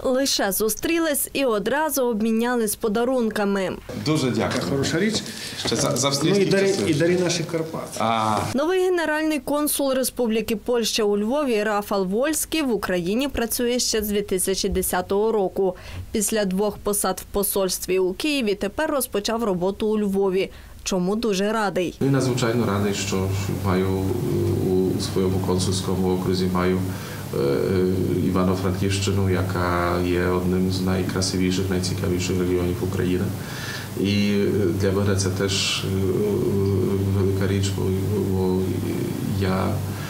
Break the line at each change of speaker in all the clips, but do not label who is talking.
Лише зустрілись і одразу обмінялись подарунками.
Дуже дякую.
Хороша річ.
Ще за
І дарі наших Карпат.
Новий генеральний консул Республіки Польща у Львові Рафал Вольський в Україні працює ще з 2010 року. Після 2 посад в посольстві у Києві тепер розпочав роботу у Львові. Чому дуже радий.
І надзвичайно радий, що маю у своєму консульському окрузі Івано-Франківщину, яка є одним з найкрасивіших, найцікавіших регіонів України. І для мене це теж велика річ, бо я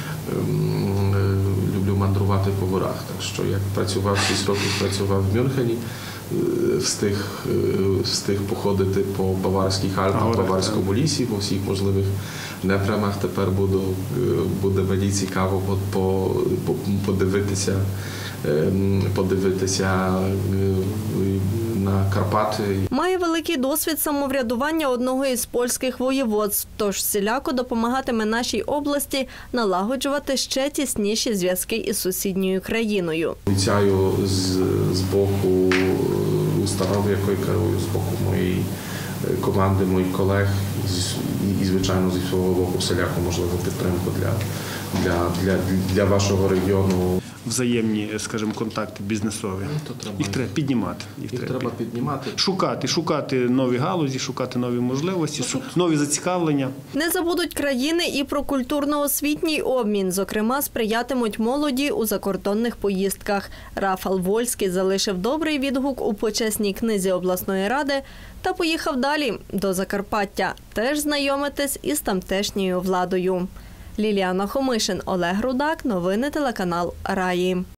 люблю мандрувати по горах. Так що як працював 6 років, працював в Мюнхені, встиг походити по Баварських Альпах, Баварському лісі, по всіх можливих напрямах. Тепер буде мені цікаво подивитися на Карпати.
Має великий досвід самоврядування одного із польських воєводств, тож всіляко допомагатиме нашій області налагоджувати ще тісніші зв'язки із сусідньою країною.
Обіцяю з боку установи, якою керую, з боку моєї команди, моїх колег і звичайно, зі свого боку всіляку можливу підтримку для вашого регіону.
Взаємні, скажімо, контакти бізнесові. Їх треба піднімати. Шукати нові галузі, шукати нові можливості, нові зацікавлення.
Не забудуть країни і про культурно-освітній обмін. Зокрема, сприятимуть молоді у закордонних поїздках. Рафал Вольський залишив добрий відгук у почесній книзі обласної ради та поїхав далі, до Закарпаття, теж знайомитись із тамтешньою владою. Ліліана Хомишин, Олег Рудак. Новини телеканал Раї.